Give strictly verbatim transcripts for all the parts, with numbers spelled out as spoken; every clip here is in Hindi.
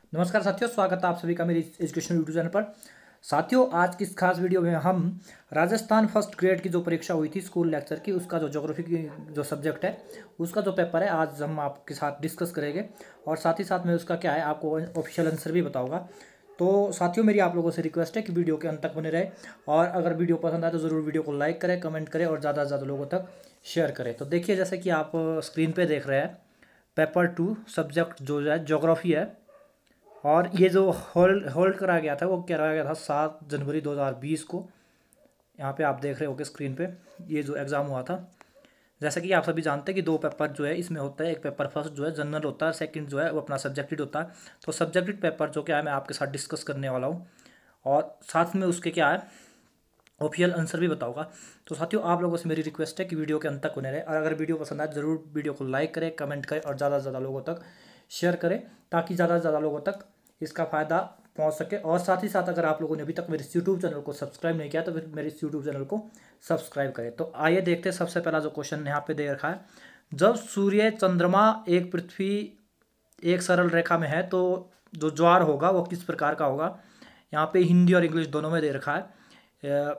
नमस्कार साथियों, स्वागत है आप सभी का मेरी एजुकेशन यूट्यूब चैनल पर। साथियों, आज की इस खास वीडियो में हम राजस्थान फर्स्ट ग्रेड की जो परीक्षा हुई थी स्कूल लेक्चर की, उसका जो ज्योग्राफी की जो सब्जेक्ट है उसका जो पेपर है आज हम आपके साथ डिस्कस करेंगे और साथ ही साथ में उसका क्या है आपको ऑफिशियल आंसर भी बताऊंगा। तो साथियों, मेरी आप लोगों से रिक्वेस्ट है कि वीडियो के अंत तक बने रहे और अगर वीडियो पसंद आए तो ज़रूर वीडियो को लाइक करें, कमेंट करें और ज़्यादा से ज़्यादा लोगों तक शेयर करें। तो देखिए, जैसे कि आप स्क्रीन पर देख रहे हैं, पेपर टू सब्जेक्ट जो है ज्योग्राफी है और ये जो होल्ड होल्ड करा गया था वो कराया गया था सात जनवरी दो हज़ार बीस को। यहाँ पे आप देख रहे होगे स्क्रीन पे ये जो एग्ज़ाम हुआ था। जैसा कि आप सभी जानते हैं कि दो पेपर जो है इसमें होता है, एक पेपर फर्स्ट जो है जनरल होता है, सेकंड जो है वो अपना सब्जेक्टेड होता है। तो सब्जेक्टेड पेपर जो क्या है मैं आपके साथ डिस्कस करने वाला हूँ और साथ में उसके क्या है ऑफिशियल आंसर भी बताऊँगा। तो साथियों, आप लोगों से मेरी रिक्वेस्ट है कि वीडियो के अंत तक बने रहे और अगर वीडियो पसंद आए ज़रूर वीडियो को लाइक करें, कमेंट करें और ज़्यादा से ज़्यादा लोगों तक शेयर करें ताकि ज़्यादा से ज़्यादा लोगों तक इसका फ़ायदा पहुंच सके। और साथ ही साथ अगर आप लोगों ने अभी तक मेरे इस यूट्यूब चैनल को सब्सक्राइब नहीं किया तो फिर मेरे इस यूट्यूब चैनल को सब्सक्राइब करें। तो आइए देखते हैं, सबसे पहला जो क्वेश्चन यहाँ पे दे रखा है, जब सूर्य चंद्रमा एक पृथ्वी एक सरल रेखा में है तो जो ज्वार होगा वो किस प्रकार का होगा। यहाँ पे हिंदी और इंग्लिश दोनों में दे रखा है।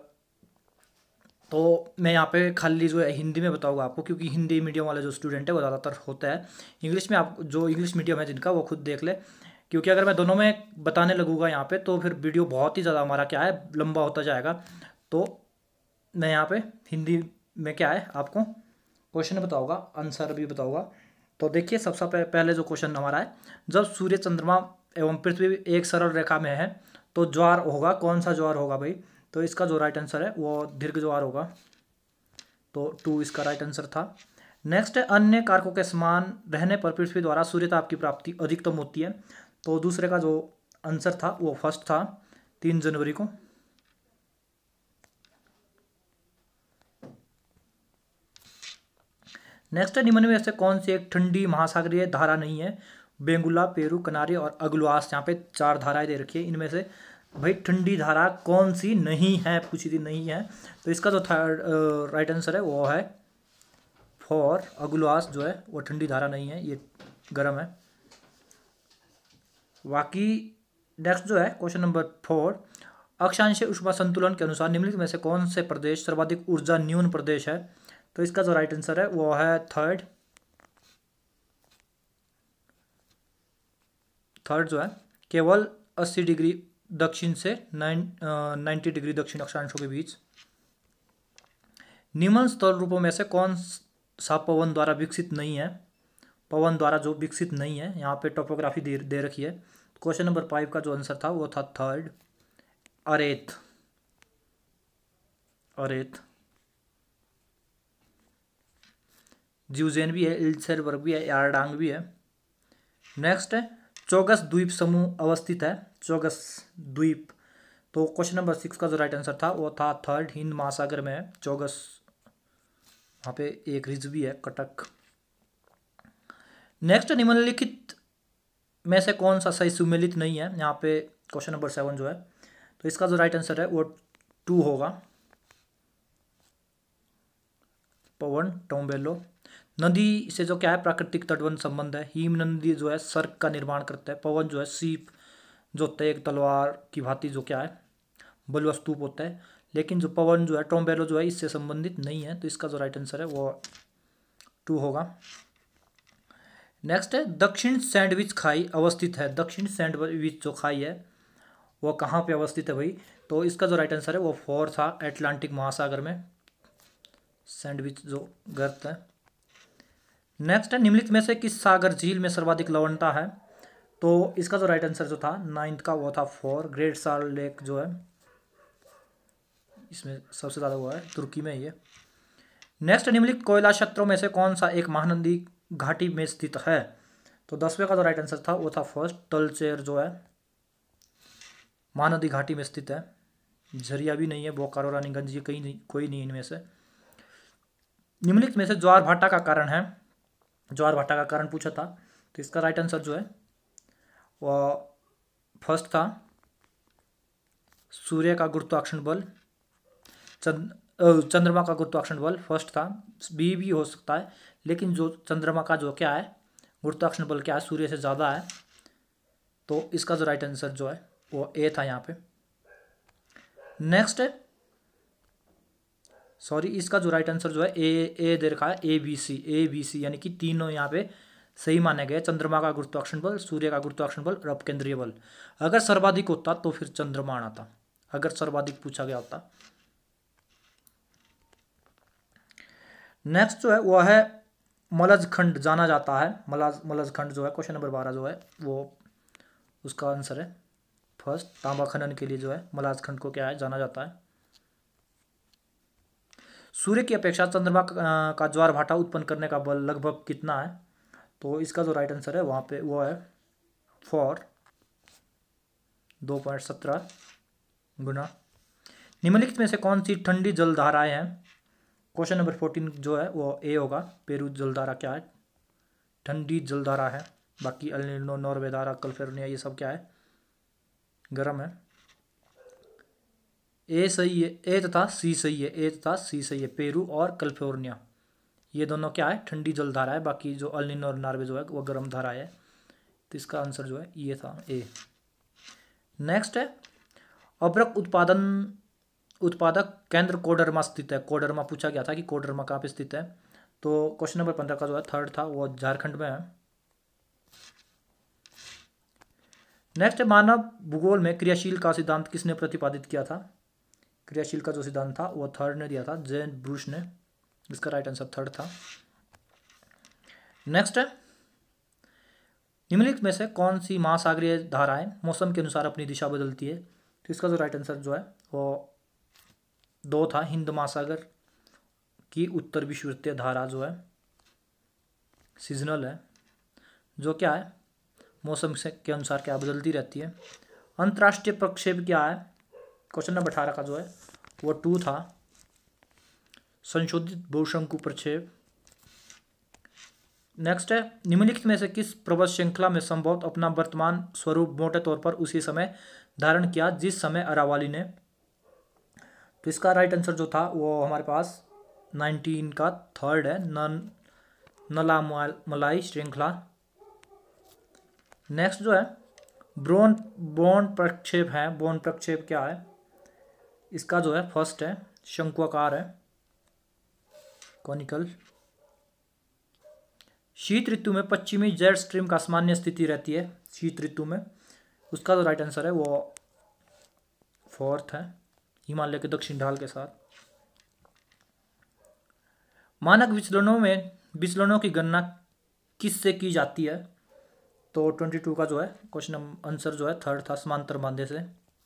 तो मैं यहाँ पे खाली जो है हिंदी में बताऊँगा आपको, क्योंकि हिंदी मीडियम वाले जो स्टूडेंट है वो ज़्यादातर होता है। इंग्लिश में आप जो इंग्लिश मीडियम है जिनका वो खुद देख ले, क्योंकि अगर मैं दोनों में बताने लगूँगा यहाँ पे तो फिर वीडियो बहुत ही ज़्यादा हमारा क्या है लंबा होता जाएगा। तो मैं यहाँ पे हिंदी में क्या है आपको क्वेश्चन बताऊँगा, आंसर भी बताऊँगा। तो देखिए, सबसे पहले जो क्वेश्चन हमारा है, जब सूर्य चंद्रमा एवं पृथ्वी एक सरल रेखा में है तो ज्वार होगा, कौन सा ज्वार होगा भाई। तो इसका जो राइट आंसर है वो दीर्घ ज्वार होगा। तो टू इसका राइट आंसर था। नेक्स्ट है, अन्य कारकों के समान रहने पर पृथ्वी द्वारा सूर्यताप की प्राप्ति अधिकतम होती है। तो दूसरे का जो आंसर था वो फर्स्ट था, तीन जनवरी को। नेक्स्ट है, निम्न में से कौन सी एक ठंडी महासागरीय धारा नहीं है। बेंगुला, पेरू, कनारी और अगुलवास, यहाँ पे चार धाराएं दे रखी है, इनमें से भाई ठंडी धारा कौन सी नहीं है, पूछी थी नहीं है। तो इसका जो थर्ड राइट आंसर है वो है फॉर अगुलवास जो है वो ठंडी धारा नहीं है, ये गर्म है। बाकी नेक्स्ट जो है क्वेश्चन नंबर फोर, अक्षांशीय ऊष्मा संतुलन के अनुसार निम्नलिखित में से कौन से प्रदेश सर्वाधिक ऊर्जा न्यून प्रदेश है। तो इसका जो राइट आंसर है वो है थर्ड थर्ड जो है केवल अस्सी डिग्री दक्षिण से नाइन नाइन्टी डिग्री दक्षिण अक्षांशों के बीच। निम्न स्थल रूपों में से कौन सा पवन द्वारा विकसित नहीं है। पवन द्वारा जो विकसित नहीं है, यहाँ पे टोपोग्राफी दे, दे रखी है। क्वेश्चन नंबर फाइव का जो आंसर था वो था थर्ड अरेत अरेत ज्यूजेन भी है, इल्सेरबर्ग भी है, यारडांग भी है। नेक्स्ट है, चौगस द्वीप समूह अवस्थित है, चौगस द्वीप। तो क्वेश्चन नंबर सिक्स का जो राइट आंसर था वो था थर्ड, हिंद महासागर में है चौगस, वहाँ पे एक रिज भी है, कटक। नेक्स्ट, निम्नलिखित में से कौन सा सही सुमेलित नहीं है। यहाँ पे क्वेश्चन नंबर सेवन जो है, तो इसका जो राइट आंसर है वो टू होगा, पवन टोम्बेलो। नदी से जो क्या है प्राकृतिक तटबंध संबंध है, हिम नदी जो है सर्क का निर्माण करता है, पवन जो है सीप जो होता है एक तलवार की भांति जो क्या है बलुआ स्तूप होता है, लेकिन जो पवन जो है टोम्बेलो जो है इससे संबंधित नहीं है। तो इसका जो राइट आंसर है वो टू होगा। नेक्स्ट है, दक्षिण सैंडविच खाई अवस्थित है, दक्षिण सैंडविच जो खाई है वो कहाँ पे अवस्थित है भाई। तो इसका जो राइट आंसर है वो फोर था, अटलांटिक महासागर में सैंडविच जो गर्त है। नेक्स्ट है, निम्नलिखित में से किस सागर झील में सर्वाधिक लवणता है। तो इसका जो राइट आंसर जो था नाइन्थ का वो था फोर, ग्रेट साल्ट लेक जो है इसमें सबसे ज़्यादा हुआ है, तुर्की में ये। नेक्स्ट, निम्नलिखित कोयला क्षेत्रों में से कौन सा एक महानदी घाटी में स्थित है। तो दसवें का जो राइट आंसर था वो था फर्स्ट, तलचेर जो है महानदी घाटी में स्थित है, झरिया भी नहीं है, बोकारो, रानीगंज ये कहीं नहीं, कोई नहीं इनमें से। निम्नलिखित में से ज्वार भाटा का कारण है, ज्वार भाटा का कारण पूछा था, तो इसका राइट आंसर जो है वो फर्स्ट था, सूर्य का गुरुत्वाकर्षण बल, चंद चंद्रमा का गुरुत्वाकर्षण बल फर्स्ट था। बी भी हो सकता है, लेकिन जो चंद्रमा का जो क्या है गुरुत्वाकर्षण बल क्या है सूर्य से ज़्यादा है, तो इसका जो राइट आंसर जो है वो ए था यहाँ पे। नेक्स्ट है, सॉरी, इसका जो राइट आंसर जो है ए ए दे रखा है, A B C, A B सी यानी कि तीनों यहाँ पे सही माने गए। चंद्रमा का गुरुत्वाकर्षण बल, सूर्य का गुरुत्वाकर्षण बल और अपकेंद्रीय बल। अगर सर्वाधिक होता तो फिर चंद्रमा आना था, अगर सर्वाधिक पूछा गया होता। नेक्स्ट जो है वो है मलज खंड जाना जाता है। मलज मलज खंड जो है क्वेश्चन नंबर बारह जो है वो उसका आंसर है फर्स्ट। तांबा खनन के लिए जो है मलज खंड को क्या है जाना जाता है। सूर्य की अपेक्षा चंद्रमा का ज्वार भाटा उत्पन्न करने का बल लगभग कितना है? तो इसका जो राइट आंसर है वहाँ पे वो है फोर दो पॉइंट सत्रह गुना। निम्नलिखित में से कौन सी ठंडी जलधाराएं हैं? क्वेश्चन नंबर फोर्टीन जो है वो ए होगा। पेरू जलधारा क्या है? ठंडी जलधारा है। बाकी एल नीनो, नॉर्वे धारा, कैलिफोर्निया ये सब क्या है? गर्म है। ए सही है, ए तथा सी सही है, ए तथा सी सही है। पेरू और कैलिफोर्निया ये दोनों क्या है? ठंडी जलधारा है। बाकी जो एल नीनो और नॉर्वे जो है वो गर्म धारा है। तो इसका आंसर जो है ये था ए। नेक्स्ट है, अभ्रक उत्पादन उत्पादक केंद्र कोडरमा स्थित है। कोडरमा पूछा गया था कि कोडरमा कहाँ पे स्थित है। तो क्वेश्चन नंबर पंद्रह का जो है थर्ड था वो झारखंड में है। नेक्स्ट है, मानव भूगोल में क्रियाशील का सिद्धांत किसने प्रतिपादित किया था? क्रियाशील का जो सिद्धांत था वो थर्ड ने दिया था, जेन ब्रूस ने। इसका राइट आंसर थर्ड था। नेक्स्ट है, निम्नलिखित में से कौन सी महासागरीय धाराएं मौसम के अनुसार अपनी दिशा बदलती है? तो इसका जो राइट आंसर जो है वो दो था। हिंद महासागर की उत्तर विषुवतीय धारा जो है सीजनल है, जो क्या है मौसम से के अनुसार क्या बदलती रहती है। अंतर्राष्ट्रीय प्रक्षेप क्या है? क्वेश्चन नंबर अठारह का जो है वो टू था, संशोधित बहुशंकु प्रक्षेप। नेक्स्ट है, निम्नलिखित में से किस पर्वत श्रृंखला में संभवतः अपना वर्तमान स्वरूप मोटे तौर पर उसी समय धारण किया जिस समय अरावली ने? तो इसका राइट आंसर जो था वो हमारे पास नाइनटीन का थर्ड है, नन नला मलाई श्रृंखला। नेक्स्ट जो है ब्रोन बोन प्रक्षेप है। बोन प्रक्षेप क्या है? इसका जो है फर्स्ट है, शंक्वाकार है, कॉनिकल। शीत ऋतु में पश्चिमी जेट स्ट्रीम का सामान्य स्थिति रहती है शीत ऋतु में। उसका जो राइट आंसर है वो फोर्थ है, हिमालय के दक्षिण ढाल के साथ। मानक विचलनों में विचलनों की गणना किससे की जाती है? तो बाईस का जो है क्वेश्चन आंसर जो है थर्ड था, समांतर बांधे से।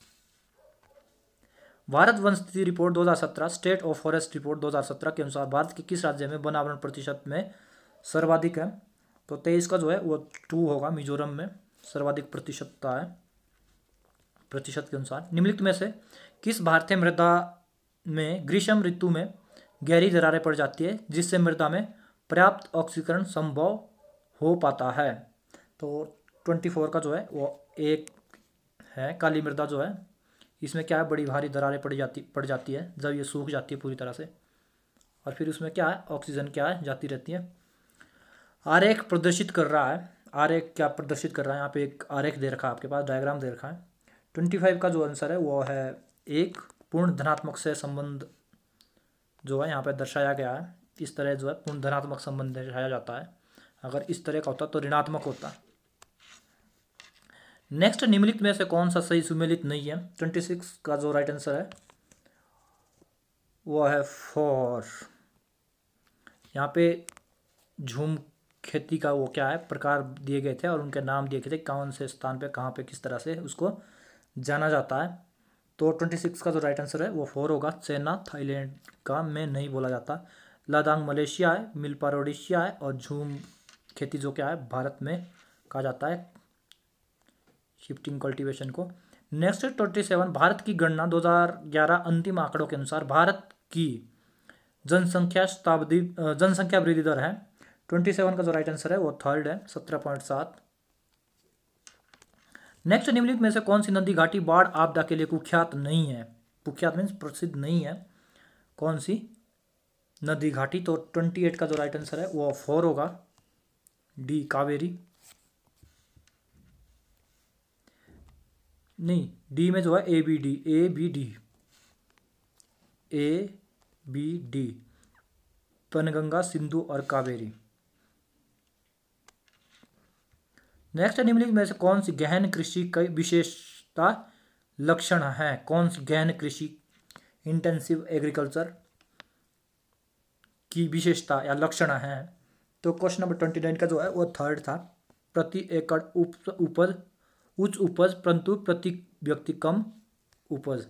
भारत वन स्थिति रिपोर्ट दो हज़ार सत्रह, स्टेट ऑफ फॉरेस्ट रिपोर्ट दो हज़ार सत्रह के अनुसार भारत के किस राज्य में वनावरण प्रतिशत में सर्वाधिक है? तो तेईस का जो है वो टू होगा, मिजोरम में सर्वाधिक प्रतिशतता है प्रतिशत के अनुसार। निम्नलिखित में से किस भारतीय मृदा में ग्रीष्म ऋतु में गहरी दरारें पड़ जाती है जिससे मृदा में पर्याप्त ऑक्सीकरण संभव हो पाता है? तो चौबीस का जो है वो एक है, काली मृदा जो है इसमें क्या है बड़ी भारी दरारें पड़ जाती पड़ जाती है जब ये सूख जाती है पूरी तरह से, और फिर उसमें क्या है ऑक्सीजन क्या है जाती रहती है। आरेख प्रदर्शित कर रहा है, आरेख क्या प्रदर्शित कर रहा है? यहाँ पे एक आरेख दे रखा है आपके पास, डायग्राम दे रखा है। पच्चीस का जो आंसर है वो है एक, पूर्ण धनात्मक से संबंध जो है यहाँ पे दर्शाया गया है। इस तरह जो है पूर्ण धनात्मक संबंध दर्शाया जाता है, अगर इस तरह का होता तो ऋणात्मक होता। नेक्स्ट, निम्नलिखित में से कौन सा सही सुमेलित नहीं है? छब्बीस का जो राइट आंसर है वो है फोर। यहाँ पे झूम खेती का वो क्या है प्रकार दिए गए थे और उनके नाम दिए गए थे, कौन से स्थान पे कहाँ पे किस तरह से उसको जाना जाता है। तो छब्बीस का जो राइट आंसर है वो फोर होगा। चेना थाईलैंड का में नहीं बोला जाता, लादांग मलेशिया है, मिल्पार ओडिशा है, और झूम खेती जो क्या है भारत में कहा जाता है शिफ्टिंग कल्टीवेशन को। नेक्स्ट ट्वेंटी सेवन, भारत की गणना दो हज़ार ग्यारह अंतिम आंकड़ों के अनुसार भारत की जनसंख्या शताब्दी जनसंख्या वृद्धि दर है। सत्ताईस का जो राइट आंसर है वो थर्ड है, सत्रह पॉइंट सात। नेक्स्ट, निम्नलिखित में से कौन सी नदी घाटी बाढ़ आपदा के लिए कुख्यात नहीं है? कुख्यात मीन्स प्रसिद्ध नहीं है। कौन सी नदी घाटी? तो अट्ठाईस का जो राइट आंसर है वो फोर होगा, डी कावेरी। नहीं, डी में जो है A B D, A B D, A B D, Penganga, Sindhu और कावेरी। नेक्स्ट, निम्नलिखित में से कौन सी गहन कृषि की विशेषता लक्षण है? कौन सी गहन कृषि, इंटेंसिव एग्रीकल्चर की विशेषता या लक्षण है? तो क्वेश्चन नंबर ट्वेंटी नाइन का जो है वो थर्ड था। प्रति एकड़ उपज, उच्च उपज परंतु प्रति व्यक्ति कम उपज।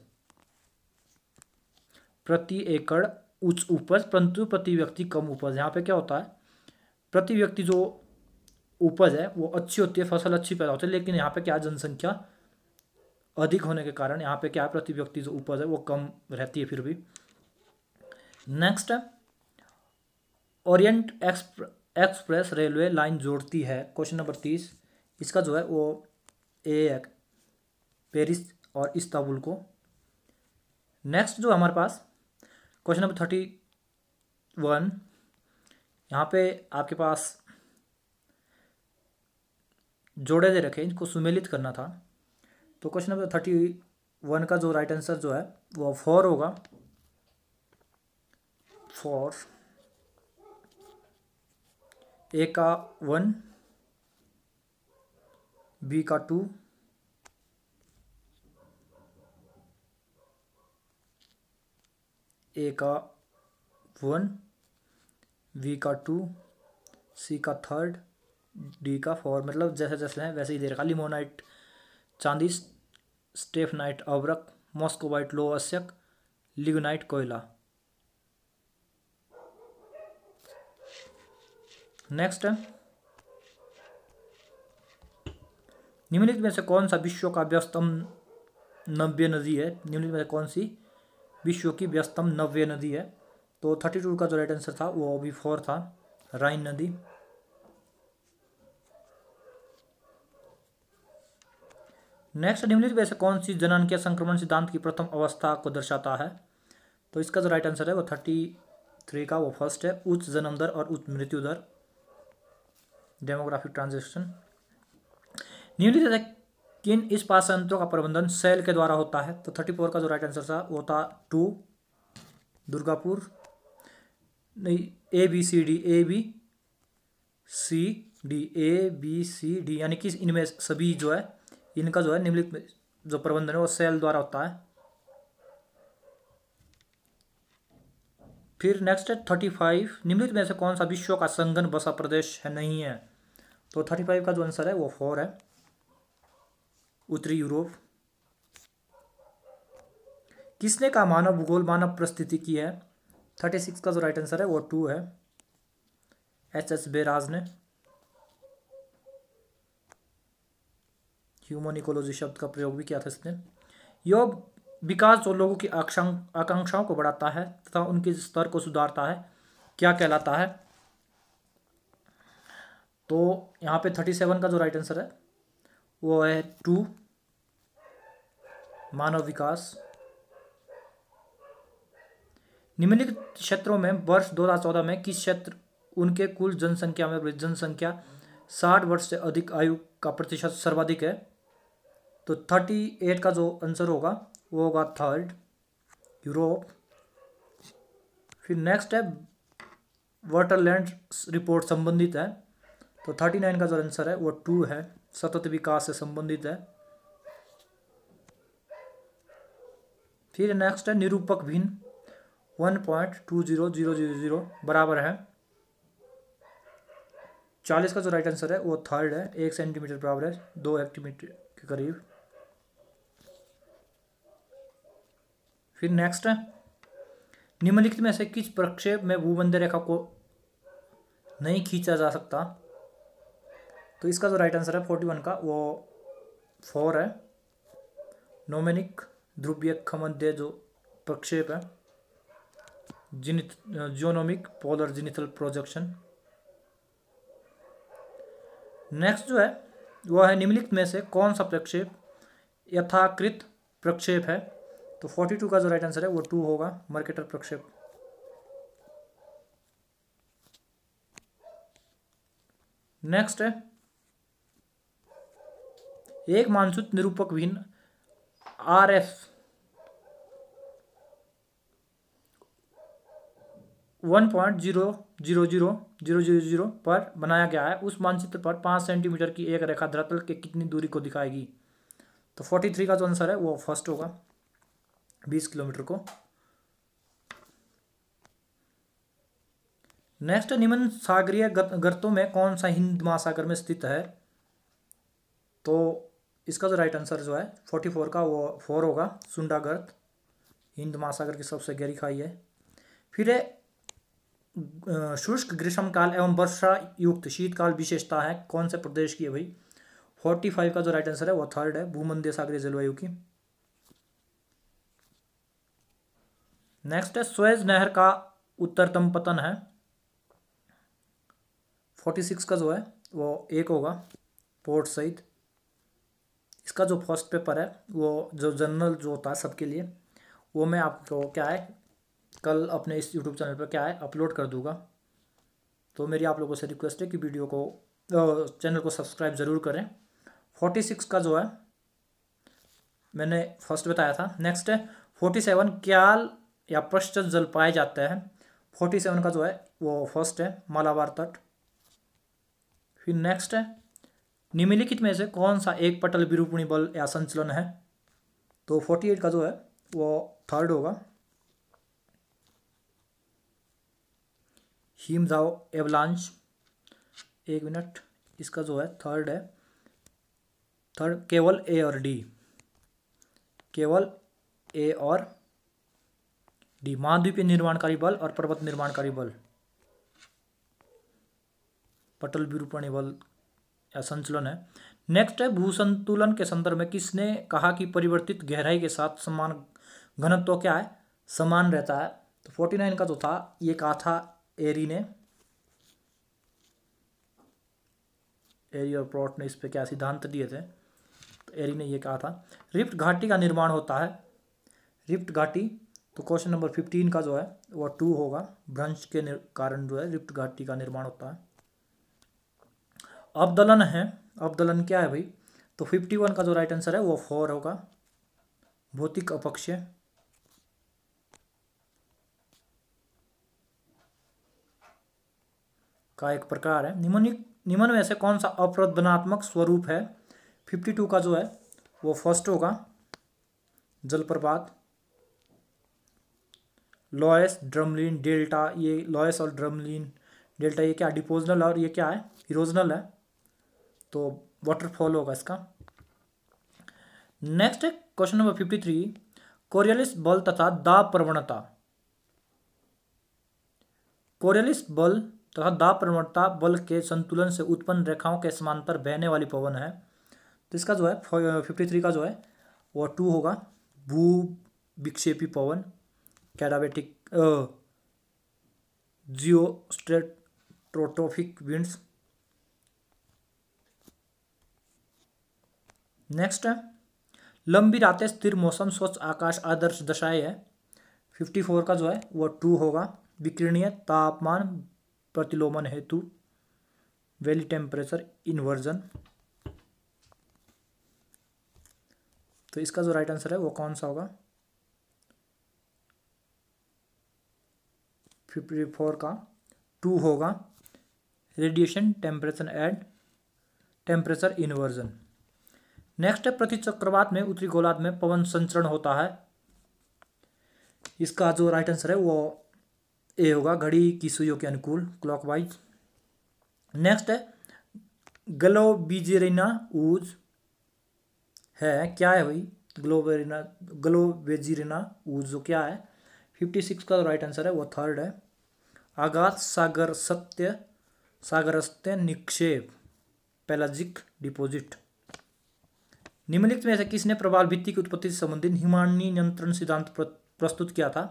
प्रति एकड़ उच्च उपज परंतु प्रति व्यक्ति कम उपज। यहाँ पे क्या होता है, प्रति व्यक्ति जो उपज है वो अच्छी होती है, फसल अच्छी पैदा होती है, लेकिन यहाँ पे क्या, जनसंख्या अधिक होने के कारण यहाँ पे क्या, प्रति व्यक्ति जो उपज है वो कम रहती है फिर भी। नेक्स्ट है, ओरिएंट एक्सप्रेस रेलवे लाइन जोड़ती है, क्वेश्चन नंबर तीस, इसका जो है वो ए है, पेरिस और इस्तांबुल को। नेक्स्ट जो हमारे पास क्वेश्चन नंबर थर्टी वन, यहाँ पे आपके पास जोड़े दे रखे, इनको सुमेलित करना था। तो क्वेश्चन नंबर थर्टी वन का जो राइट आंसर जो है वो फोर होगा। फोर, ए का वन, बी का टू, ए का वन, वी का टू, सी का थर्ड, डी का फोर। मतलब जैसे जैसे है वैसे ही दे रखा। लिमोनाइट चांदी, स्टेफनाइट अवरक, मॉस्कोवाइट लोह अयस्क, लिग्नाइट कोयला। नेक्स्ट है, निम्नलिखित में से कौन सा विश्व का व्यस्तम नव्य नदी है? निम्नलिखित में से कौन सी विश्व की व्यस्तम नव्य नदी है? तो थर्टी टू का जो राइट आंसर था वो भी फोर था, राइन नदी। नेक्स्ट, निम्नलिखित में से कौन सी जननांगीय संक्रमण सिद्धांत की प्रथम अवस्था को दर्शाता है? तो इसका जो राइट आंसर है वो थर्टी थ्री का वो फर्स्ट है, उच्च जन्म दर और उच्च मृत्यु दर, डेमोग्राफिक ट्रांजिशन। निम्नलिखित में से किन इस्पात संयंत्रों का प्रबंधन सेल के द्वारा होता है? तो थर्टी फोर का जो राइट आंसर था वो था टू, दुर्गापुर। नहीं, A B C D, A B C D, A B C D, यानी कि इनमें सभी जो है इनका जो है निम्नलिखित में जो प्रबंधन है वो सेल द्वारा होता है। फिर नेक्स्ट है थर्टी फाइव, निम्नलिखित में से कौन सा विश्व का संघन बसा प्रदेश है नहीं है? तो थर्टी फाइव का जो आंसर है वो फोर है, उत्तरी यूरोप। किसने का मानव भूगोल मानव परिस्थिति की है? थर्टी सिक्स का जो राइट आंसर है वो टू है, एच एस बेराज ने। ह्यूमन इकोलॉजी शब्द का प्रयोग भी किया था इसने। योग विकास जो लोगों की आकांक्षाओं को बढ़ाता है तथा उनके स्तर को सुधारता है, क्या कहलाता है? तो यहाँ पे थर्टी सेवन का जो राइट आंसर है वो है टू, मानव विकास। निम्नलिखित क्षेत्रों में वर्ष दो हज़ार चौदह में किस क्षेत्र उनके कुल जनसंख्या में जनसंख्या साठ वर्ष से अधिक आयु का प्रतिशत सर्वाधिक है? तो थर्टी एट का जो आंसर होगा वो होगा थर्ड, यूरोप। फिर नेक्स्ट है, वाटरलैंड रिपोर्ट संबंधित है, तो थर्टी नाइन का जो आंसर है वो टू है, सतत विकास से संबंधित है। फिर नेक्स्ट है, निरूपक भिन्न one point two zero zero zero zero बराबर है चालीस का जो राइट आंसर है वो थर्ड है, एक सेंटीमीटर बराबर है दो सेंटीमीटर के करीब। फिर नेक्स्ट है, निम्नलिखित में से किस प्रक्षेप में भूमध्य रेखा को नहीं खींचा जा सकता? तो इसका जो राइट आंसर है फोर्टी वन का वो फोर है, नोमेनिक ध्रुवीय मध्य जो प्रक्षेप है, zenith gnomonic polar zenithal projection. Next जो है वो है, निम्नलिखित में से कौन सा प्रक्षेप यथाकृत प्रक्षेप है? तो फोर्टी टू का जो राइट आंसर है वो टू होगा, मर्केटर प्रक्षेप। नेक्स्ट है, एक मानचित्र निरूपक भिन्न R F one point zero zero zero zero zero zero पर बनाया गया है, उस मानचित्र पर पाँच सेंटीमीटर की एक रेखा धरातल के कितनी दूरी को दिखाएगी। तो फोर्टी थ्री का जो आंसर है वो फर्स्ट होगा, बीस किलोमीटर को। नेक्स्ट, निम्न सागरीय गर्तों में कौन सा हिंद महासागर में स्थित है। तो इसका जो राइट आंसर जो है फोर्टी फोर का वो फोर होगा, सुंडा गर्त हिंद महासागर की सबसे गहरी खाई है। फिर शुष्क ग्रीष्मकाल एवं वर्षा युक्त शीतकाल विशेषता है कौन से प्रदेश की है भाई। फोर्टी फाइव का जो राइट आंसर है वो थर्ड है, भूमध्य सागरीय जलवायु की। नेक्स्ट है, स्वेज नहर का उत्तरतम पतन है। फोर्टी सिक्स का जो है वो एक होगा, पोर्ट सहित। इसका जो फर्स्ट पेपर है वो जो जनरल जो होता है सबके लिए, वो मैं आपको क्या है कल अपने इस यूट्यूब चैनल पर क्या है अपलोड कर दूंगा। तो मेरी आप लोगों से रिक्वेस्ट है कि वीडियो को चैनल को सब्सक्राइब ज़रूर करें। फोर्टी सिक्स का जो है मैंने फर्स्ट बताया था। नेक्स्ट है, फोर्टी सेवन क्याल या पश्चिम जल पाए जाते हैं। फोर्टी सेवन का जो है वो फर्स्ट है, मालाबार तट। फिर नेक्स्ट है, निम्नलिखित में से कौन सा एक पटल विरूपणी बल या संचलन है। तो फोर्टी एट का जो है वो थर्ड होगा, हिमदाव एवलांच। एक मिनट, इसका जो है थर्ड है, थर्ड केवल ए और डी, केवल ए और डी, महाद्वीपीय निर्माणकारी बल और पर्वत निर्माणकारी बल, पटल विरूपणी बल या संचलन है। नेक्स्ट है, भूसंतुलन के संदर्भ में किसने कहा कि परिवर्तित गहराई के साथ समान घनत्व तो क्या है समान रहता है। तो फोर्टी नाइन का जो था ये कहा था एरी ने, एरी और प्लॉट ने इस पे क्या सिद्धांत दिए थे। तो एरी ने ये कहा था। रिफ्ट घाटी का निर्माण होता है, रिफ्ट घाटी। तो क्वेश्चन नंबर फिफ्टीन का जो है वो टू होगा, भ्रंश के कारण जो है रिफ्ट घाटी का निर्माण होता है। अवदलन है, अवदलन क्या है भाई। तो फिफ्टी वन का जो राइट आंसर है वो फोर होगा, भौतिक अपक्षय। का एक प्रकार है। निम्न निम्न में से कौन सा अप्रदनात्मक स्वरूप है। फिफ्टी टू का जो है वो फर्स्ट होगा, जलप्रपात। लॉयस ड्रमलिन डेल्टा, ये लॉयस और ड्रमलिन डेल्टा ये क्या डिपोजनल और ये क्या है इरोजनल है, तो वाटरफॉल होगा इसका। नेक्स्ट है question number fifty three, Coriolis बल तथा दाब प्रवणता। कोरियलिस बल तथा दाब प्रवणता बल के संतुलन से उत्पन्न रेखाओं के समांतर बहने वाली पवन है। तो इसका जो है फिफ्टी थ्री का जो है वो टू होगा, भू विक्षेपी पवन, कैडाबेटिक जियोस्ट्रेटोट्रोफिक विंड्स। नेक्स्ट है, लंबी रातें स्थिर मौसम स्वच्छ आकाश आदर्श दशाएं है। फिफ्टी फोर का जो है वो टू होगा, विकिरणीय तापमान प्रतिलोमन हेतु, वैली टेम्परेचर इन्वर्जन। तो इसका जो राइट आंसर है वो कौन सा होगा, फिफ्टी फोर का टू होगा, radiation temperature and temperature inversion. Next है, प्रति चक्रवात में उत्तरी गोलार्ध में पवन संचरण होता है। इसका जो राइट आंसर है वो ए होगा, घड़ी की सुइयों के अनुकूल, क्लॉकवाइज। नेक्स्ट है, ग्लोबिजेरिना ऊज है, क्या है भाई ग्लोबेरिना ग्लोबेजिरिना ऊज जो क्या है। फिफ्टी सिक्स का राइट आंसर है वो थर्ड है, आगात सागर सत्य सागरस्त्य निक्षेप, पेलाजिक डिपोजिट। निम्नलिखित में से किसने प्रवाल भित्ति की उत्पत्ति से संबंधित हिमानी नियंत्रण सिद्धांत प्रस्तुत किया था।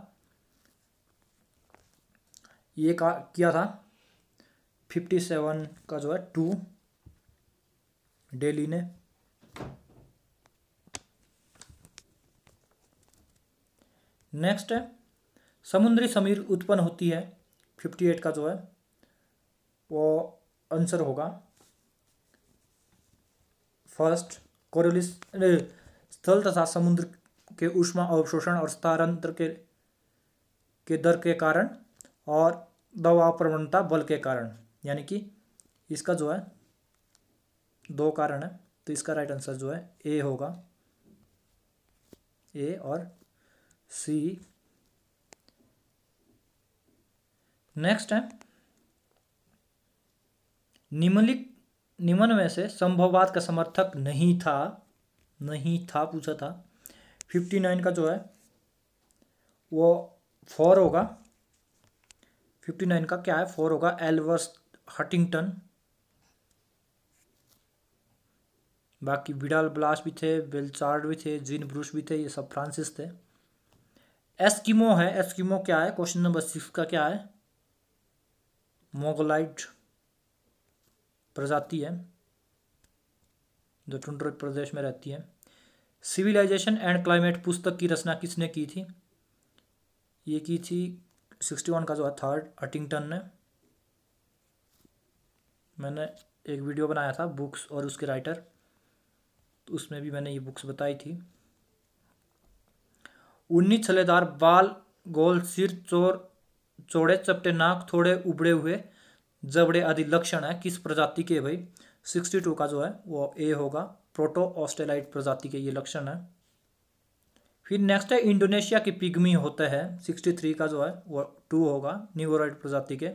ये का किया था फिफ्टी सेवन का जो है टू, डेली ने। नेक्स्ट है, समुद्री समीर उत्पन्न होती है। फिफ्टी एट का जो है वो आंसर होगा फर्स्ट, कोरियलिस स्थल तथा समुद्र के ऊष्मा अवशोषण और स्थानांतर के के दर के कारण और दबाव प्रवणता बल के कारण, यानी कि इसका जो है दो कारण है, तो इसका राइट आंसर जो है ए होगा, ए और सी। नेक्स्ट है निम्नलिखित निम्न में से संभववाद का समर्थक नहीं था, नहीं था पूछा था। फिफ्टी नाइन का जो है वो फोर होगा, फिफ्टी नाइन का क्या है, फोर होगा। एल्बर्ट हंटिंगटन, बाकी विडाल ब्लास भी थे, बेलचार्ड भी थे, जीन ब्रूस भी थे, ये सब फ्रांसिस थे। एस्किमो है, एस्किमो क्या है, क्वेश्चन नंबर सिक्स का क्या है, मोगलाइट प्रजाति है जो टुंड्रा प्रदेश में रहती है। सिविलाइजेशन एंड क्लाइमेट पुस्तक की रचना किसने की थी, ये की थी सिक्सटी वन का जो है थर्ड हंटिंगटन ने। मैंने एक वीडियो बनाया था बुक्स और उसके राइटर, तो उसमें भी मैंने ये बुक्स बताई थी। उन्नीस छलेदार बाल, गोल सिर, चोर चौड़े चपटे नाक, थोड़े उबड़े हुए जबड़े आदि लक्षण है किस प्रजाति के भाई, सिक्सटी टू का जो है वो ए होगा, प्रोटो ऑस्ट्रेलाइट प्रजाति के ये लक्षण है। फिर नेक्स्ट है इंडोनेशिया के पिग्मी होते हैं, सिक्सटी थ्री का जो है वो टू होगा, न्यूरोइड प्रजाति के।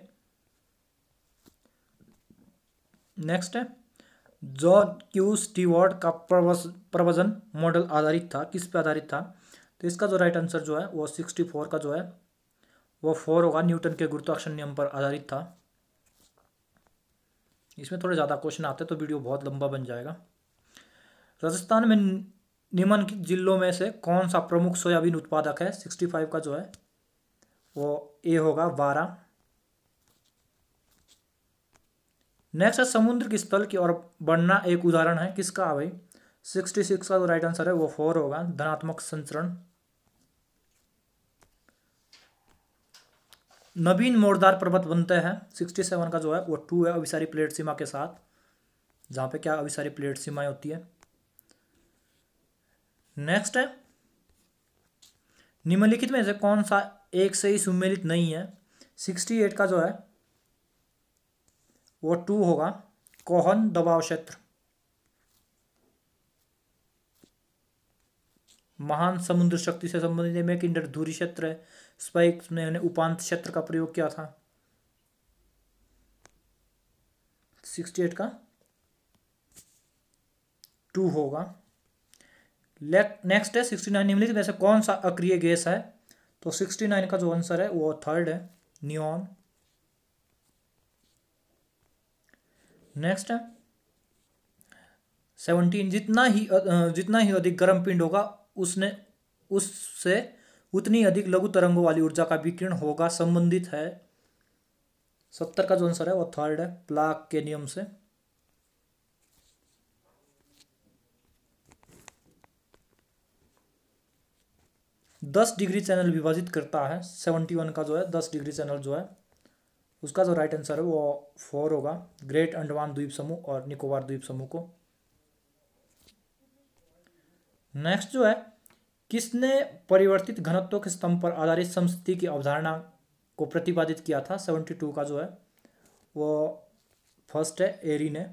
नेक्स्ट है जॉन क्यू स्टीवर्ट का प्रवचन मॉडल आधारित था, किस पे आधारित था, तो इसका जो राइट आंसर जो है वो सिक्सटी फोर का जो है वो फोर होगा, न्यूटन के गुरुत्वाकर्षण नियम पर आधारित था। इसमें थोड़े ज़्यादा क्वेश्चन आते हैं तो वीडियो बहुत लंबा बन जाएगा। राजस्थान में निम्नलिखित जिलों में से कौन सा प्रमुख सोयाबीन उत्पादक है, सिक्सटी फाइव का जो है वो ए होगा, बारह। नेक्स्ट है समुद्र की स्थल की ओर बढ़ना एक उदाहरण है, किसका भाई, सिक्सटी सिक्स का जो राइट आंसर है वो फोर होगा, धनात्मक संचरण। नवीन मोड़दार पर्वत बनते हैं, सिक्सटी सेवन का जो है वो टू है, अभिसारी प्लेट सीमा के साथ, जहां पे क्या अभिसारी प्लेट सीमाएं होती है। नेक्स्ट है निम्नलिखित में से कौन सा एक से ही सुमेलित नहीं है, सिक्सटी एट का जो है वो टू होगा, कोहन दबाव क्षेत्र। महान समुद्र शक्ति से संबंधित मैकिंडर धुरी क्षेत्र है, स्पाइक्स ने उपांत क्षेत्र का प्रयोग किया था, सिक्सटी एट का टू होगा। नेक्स्ट है सिक्सटी नाइन निम्नलिखित में से कौन सा अक्रिय गैस है, तो सिक्सटी नाइन का जो आंसर है वो थर्ड है, नियॉन। नेक्स्ट है सेवनटीन जितना ही जितना ही अधिक गर्म पिंड होगा उसने उससे उतनी अधिक लघु तरंगों वाली ऊर्जा का विकिरण होगा, संबंधित है। सत्तर का जो आंसर है वो थर्ड है, प्लांक के नियम से। दस डिग्री चैनल विभाजित करता है, सेवेंटी वन का जो है दस डिग्री चैनल जो है उसका जो राइट आंसर है वो फोर होगा, ग्रेट अंडमान द्वीप समूह और निकोबार द्वीप समूह को। नेक्स्ट जो है किसने परिवर्तित घनत्व के स्तंभ पर आधारित समस्थिति की अवधारणा को प्रतिपादित किया था, सेवेंटी टू का जो है वो फर्स्ट है, एरी ने।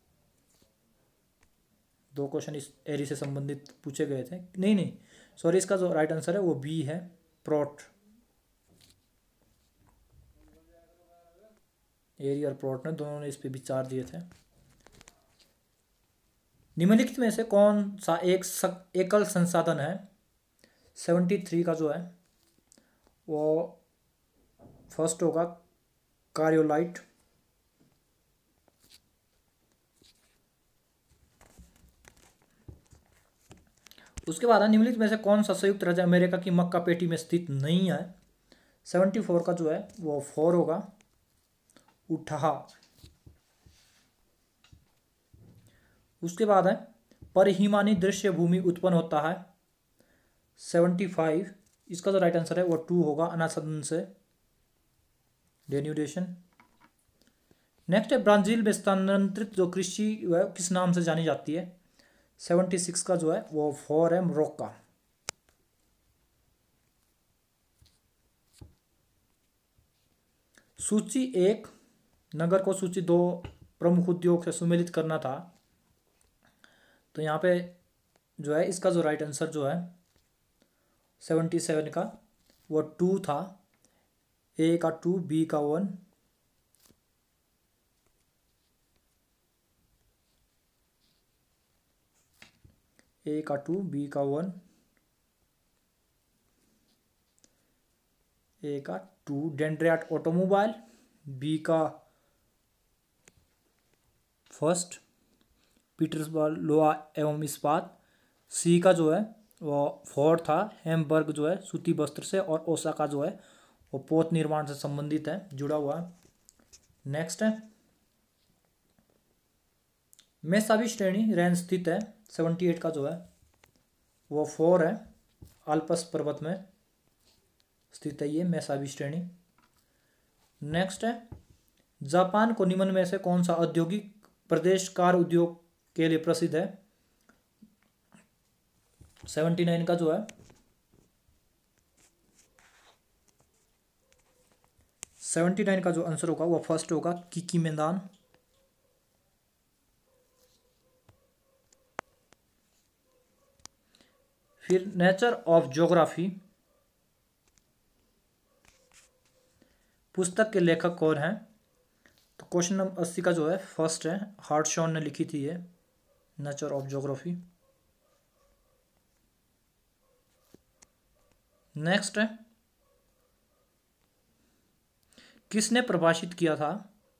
दो क्वेश्चन इस एरी से संबंधित पूछे गए थे, नहीं नहीं सॉरी, इसका जो राइट आंसर है वो बी है, प्रोट। एरी और प्रोट ने दोनों ने इस पे विचार दिए थे। निम्नलिखित में से कौन सा एक सक, एकल संसाधन है, सेवेंटी थ्री का जो है वो फर्स्ट होगा, कारियोलाइट। उसके बाद निम्नलिखित में से कौन सा संयुक्त राज्य अमेरिका की मक्का पेटी में स्थित नहीं है, सेवेंटी फोर का जो है वो फोर होगा, उठाहा। उसके बाद है परिहिमानी दृश्य भूमि उत्पन्न होता है, सेवेंटी फाइव, इसका जो राइट आंसर है वो टू होगा, अनासंदन से, डेन्यूडेशन। नेक्स्ट है ब्राजील में स्थानांतरित जो कृषि किस नाम से जानी जाती है, सेवेंटी सिक्स का जो है वो फोर है, मोरक्का। सूची एक, नगर को सूची दो प्रमुख उद्योग से सुमेलित करना था। तो यहाँ पे जो है इसका जो राइट आंसर जो है सेवेंटी सेवन का वो टू था। ए का टू, बी का वन, ए का टू, बी का वन, ए का टू। डेंड्रियाट ऑटोमोबाइल, बी का फर्स्ट पीटर्सबर्ग लोहा एवं इस्पात, सी का जो है वो फोर्ड था हैम्बर्ग जो है सूती वस्त्र से, और ओसाका जो है वो पोत निर्माण से संबंधित है, जुड़ा हुआ। नेक्स्ट है मेसाबी श्रेणी रेंज स्थित है, सेवेंटी एट का जो है वो फोर है, आल्प्स पर्वत में स्थित है ये मेसाबी श्रेणी। नेक्स्ट है जापान को निम्न में से कौन सा औद्योगिक प्रदेश कार उद्योग के लिए प्रसिद्ध है? सेवेंटी नाइन का जो है सेवेंटी नाइन का जो आंसर होगा वो फर्स्ट होगा, किकी मैदान। फिर नेचर ऑफ ज्योग्राफी पुस्तक के लेखक कौन हैं? तो क्वेश्चन नंबर अस्सी का जो है फर्स्ट है, हार्टशॉन ने लिखी थी ये नेचर ऑफ ज्योग्राफी। नेक्स्ट है किसने प्रकाशित किया था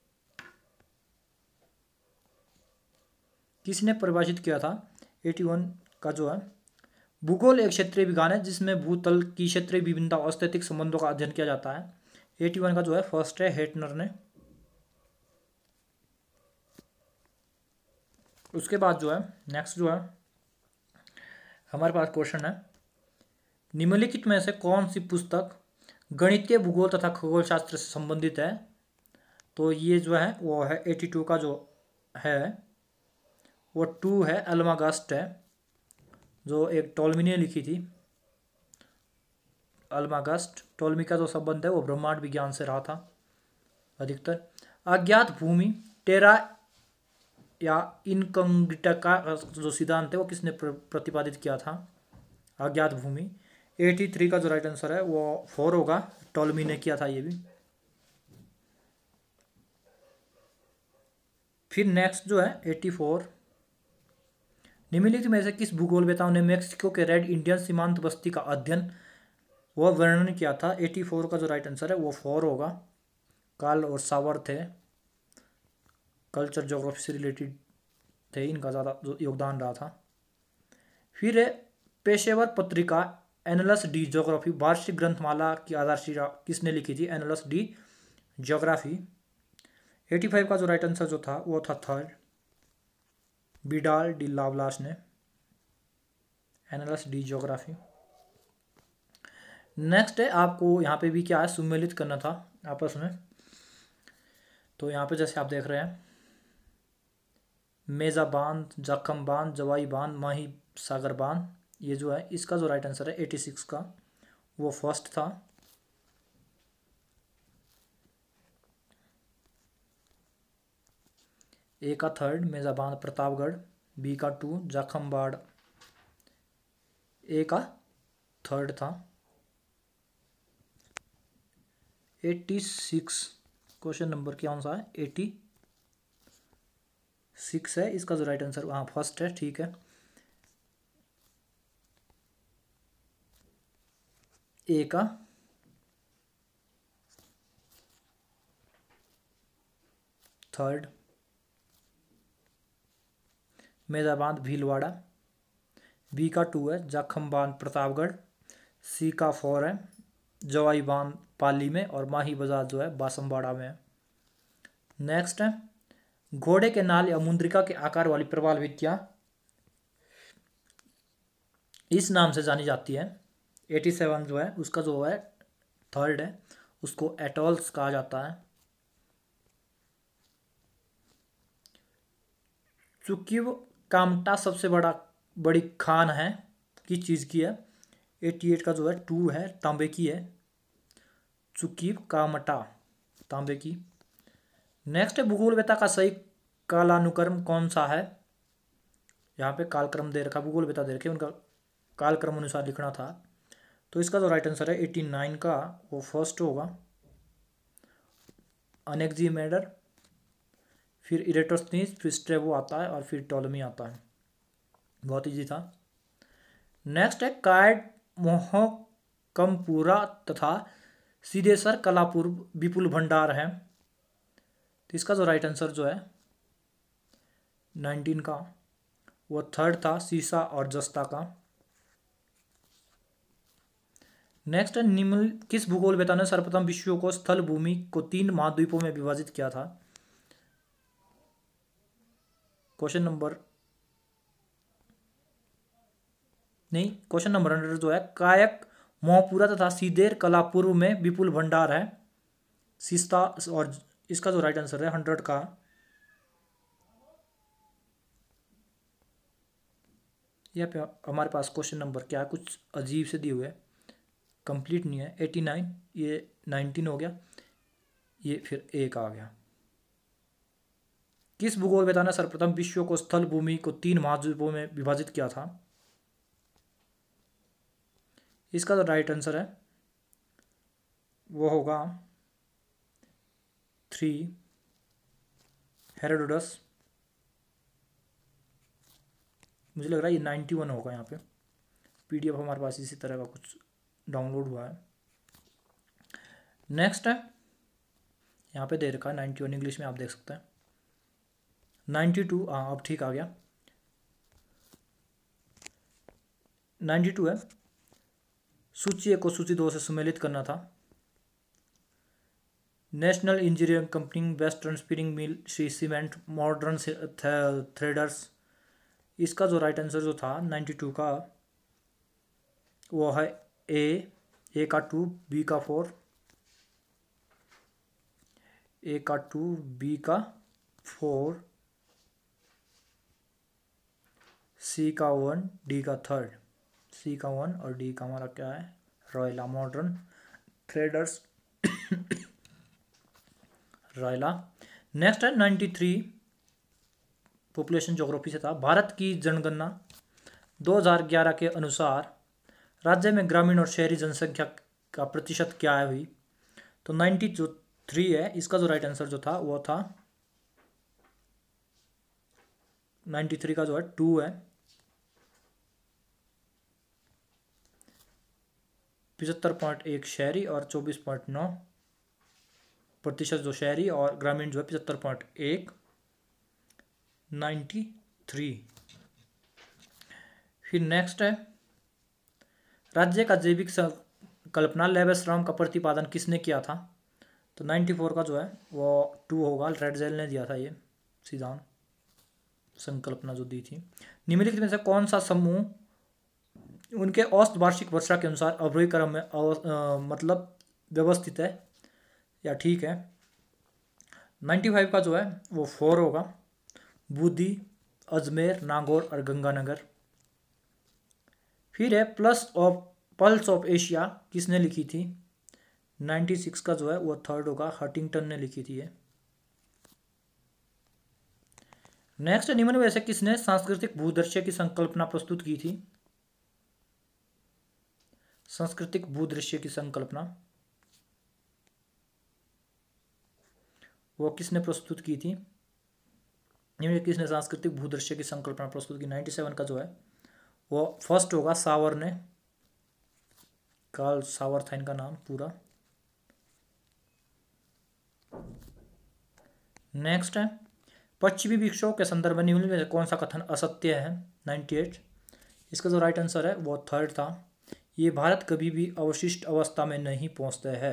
किसने परिभाषित किया था? एटी वन का जो है भूगोल एक क्षेत्रीय विज्ञान है जिसमें भूतल की क्षेत्रीय विभिन्नता और स्थैतिक संबंधों का अध्ययन किया जाता है। एटी वन का जो है फर्स्ट है, हेटनर ने। उसके बाद जो है नेक्स्ट जो है हमारे पास क्वेश्चन है निम्नलिखित में से कौन सी पुस्तक गणितीय भूगोल तथा खगोल शास्त्र से संबंधित है? तो ये जो है वो है एटी टू का जो है वो टू है, अल्मागस्ट है, जो एक टॉलमी ने लिखी थी। अल्मागस्ट, टॉलमी का जो संबंध है वो ब्रह्मांड विज्ञान से रहा था अधिकतर। अज्ञात भूमि टेरा या इनकॉग्निटा का जो सिद्धांत है वो किसने प्रतिपादित किया था? अज्ञात भूमि। एटी थ्री का जो राइट आंसर है वो फोर होगा, टॉलमी ने किया था ये भी। फिर नेक्स्ट जो है एटी फोर, निम्नलिखित में से किस भूगोलवेताओं ने मेक्सिको के रेड इंडियन सीमांत बस्ती का अध्ययन व वर्णन किया था? एटी फोर का जो राइट आंसर है वो फोर होगा, कार्ल और सावर थे, कल्चर ज्योग्राफी से रिलेटेड थे, इनका ज़्यादा योगदान रहा था। फिर पेशेवर पत्रिका एनालस डी ज्योग्राफी वार्षिक ग्रंथमाला की आधारशिला किसने लिखी थी? Annales de Geographie. Eighty five का जो राइट आंसर जो था वो था थर्ड, बिडाल डी लावलास ने, एनालस डी ज्योग्राफी। नेक्स्ट है आपको यहाँ पे भी क्या है सुमेलित करना था आपस में। तो यहाँ पे जैसे आप देख रहे हैं मेजा बांध, जखम बांध, जवाई बांध, माही सागर बांध, ये जो है इसका जो राइट आंसर है एटी सिक्स का वो फर्स्ट था। ए का थर्ड मेजा बांध प्रतापगढ़, बी का टू जखम बाढ़, ए का थर्ड था। एटी सिक्स क्वेश्चन नंबर क्या सा है? एटी सिक्स है इसका जो राइट आंसर, हाँ फर्स्ट है, ठीक है। ए का थर्ड, मेजा बांध भीलवाड़ा, बी का टू है जाखम बांध प्रतापगढ़, सी का फोर है जवाई बांध पाली में, और माही बाजार जो है बासमबाड़ा में है। नेक्स्ट है घोड़े के नाल या मुंद्रिका के आकार वाली प्रवाल भित्तियां इस नाम से जानी जाती है। एटी सेवन जो है उसका जो है थर्ड है, उसको एटॉल्स कहा जाता है। चुकीव कामटा सबसे बड़ा बड़ी खान है किस चीज़ की है? एटी एट का जो है टू है, तांबे की है, चुकीव कामटा। तांबे की। नेक्स्ट है भूगोलवेत्ता का सही कालानुक्रम कौन सा है। यहाँ पे कालक्रम दे रखा, भूगोलवेत्ता दे रखे, उनका कालक्रम अनुसार लिखना था। तो इसका जो राइट आंसर है एटी नाइन का वो फर्स्ट होगा, अनेक्सिमेंडर, फिर इरेटोस्थनीज, फिर स्ट्रेबो आता है और फिर टॉलमी आता है। बहुत इजी था। नेक्स्ट है कायड मोहकमपुरा तथा सिद्धेश्वर कलापुर विपुल भंडार है। तो इसका जो राइट आंसर जो है नाइनटीन का वो थर्ड था, सीसा और जस्ता का। नेक्स्ट है निम्न किस भूगोलवेत्ता ने सर्वप्रथम विश्व को स्थल भूमि को तीन महाद्वीपों में विभाजित किया था। क्वेश्चन नंबर नहीं क्वेश्चन नंबर हंड्रेड जो है कायक मोहपुरा तथा सीधेर कलापुर में विपुल भंडार है, सिस्ता, और इसका जो राइट आंसर है हंड्रेड का यहाँ पे हमारे पास क्वेश्चन नंबर क्या है, कुछ अजीब से दिए हुए, कंप्लीट नहीं है। एटी नाइन, ये नाइनटीन हो गया, ये फिर एक आ गया। किस भूगोलवेत्ता ने सर्वप्रथम विश्व को स्थल भूमि को तीन महाद्वीपों में विभाजित किया था। इसका जो राइट आंसर है वो होगा थ्री, हेरोडोटस। मुझे लग रहा है ये नाइन्टी वन होगा। यहाँ पे पीडीएफ हमारे पास इसी तरह का कुछ डाउनलोड हुआ है। नेक्स्ट है यहाँ पे दे रखा है नाइन्टी वन, इंग्लिश में आप देख सकते हैं। नाइन्टी टू, हाँ अब ठीक आ गया। नाइन्टी टू है सूची एक को सूची दो से सम्मिलित करना था। National Engineering Company, Western Spinning Mill, Shri Cement, Modern Threaders. इसका जो राइट आंसर जो था नाइन्टी टू का वो है ए, ए का टू, बी का फोर, ए का टू, बी का फोर, सी का वन, डी का थर्ड। सी का वन और डी का हमारा क्या है, रॉयला, मॉडर्न थ्रेडर्स रॉयला। नेक्स्ट है नाइन्टी थ्री, पॉपुलेशन ज्योग्राफी से था। भारत की जनगणना दो हज़ार ग्यारह के अनुसार राज्य में ग्रामीण और शहरी जनसंख्या का प्रतिशत क्या है हुई। तो नाइन्टी जो थ्री है, इसका जो राइट आंसर जो था वो था नाइन्टी थ्री का जो है टू है, पिछहत्तर पॉइंट एक शहरी और चौबीस पॉइंट नौ प्रतिशत जो शहरी, और ग्रामीण जो है पिछहत्तर पॉइंट एक, नाइन्टी थ्री। फिर नेक्स्ट है राज्य का जैविक संकल्पना लेवेस्ट्रॉम का प्रतिपादन किसने किया था। तो नाइन्टी फोर का जो है वो टू होगा, रेडजेल ने दिया था ये सिद्धांत, संकल्पना जो दी थी। निम्नलिखित में से कौन सा समूह उनके औसत वार्षिक वर्षा के अनुसार अवरोही क्रम में आ, मतलब व्यवस्थित है या ठीक है। नाइन्टी फाइव का जो है वो फोर होगा, बूंदी, अजमेर, नागौर और गंगानगर। फिर है plus of pulse of Asia किसने लिखी थी। नाइन्टी सिक्स का जो है वो थर्ड होगा, हंटिंगटन ने लिखी थी ये। नेक्स्ट निम्न में से किसने सांस्कृतिक भूदृश्य की संकल्पना प्रस्तुत की थी। सांस्कृतिक भूदृश्य की संकल्पना वो किसने प्रस्तुत की थी। निम्न किसने सांस्कृतिक भूदृश्य की संकल्पना प्रस्तुत की। नाइन्टी सेवन का जो है वो फर्स्ट होगा, सावर ने, कार्ल सावर था इनका नाम पूरा। नेक्स्ट है पश्चिमी विक्षोभ के संदर्भ में निम्न में कौन सा कथन असत्य है। नाइन्टी एट, इसका जो राइट आंसर है वो थर्ड था, ये भारत कभी भी अवशिष्ट अवस्था में नहीं पहुंचते हैं।